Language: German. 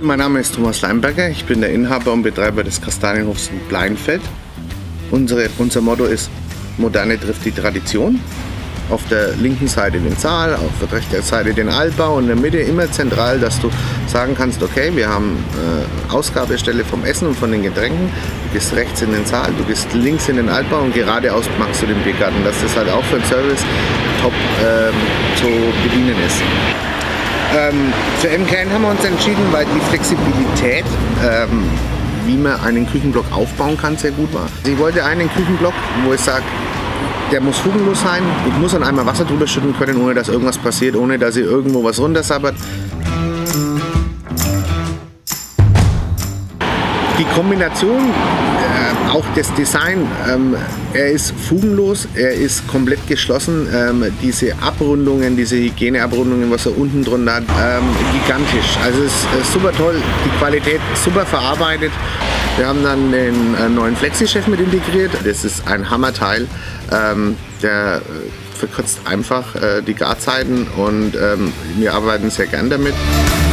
Mein Name ist Thomas Leimberger, ich bin der Inhaber und Betreiber des Kastanienhofs in Bleinfeld. Unser Motto ist: Moderne trifft die Tradition. Auf der linken Seite den Saal, auf der rechten Seite den Altbau und in der Mitte immer zentral, dass du sagen kannst, okay, wir haben Ausgabestelle vom Essen und von den Getränken. Du gehst rechts in den Saal, du gehst links in den Altbau und geradeaus machst du den Biergarten, dass das halt auch für den Service top zu bedienen ist. Für MKN haben wir uns entschieden, weil die Flexibilität, wie man einen Küchenblock aufbauen kann, sehr gut war. Ich wollte einen Küchenblock, wo ich sage, der muss fugenlos sein. Ich muss dann einmal Wasser drüber schütten können, ohne dass irgendwas passiert, ohne dass ihr irgendwo was runtersabbert. Die Kombination, auch das Design, er ist fugenlos, er ist komplett geschlossen. Diese Abrundungen, diese Hygieneabrundungen, was er unten drunter hat, gigantisch. Also es ist super toll, die Qualität super verarbeitet. Wir haben dann den neuen Flexi-Chef mit integriert. Das ist ein Hammerteil, der verkürzt einfach die Garzeiten und wir arbeiten sehr gern damit.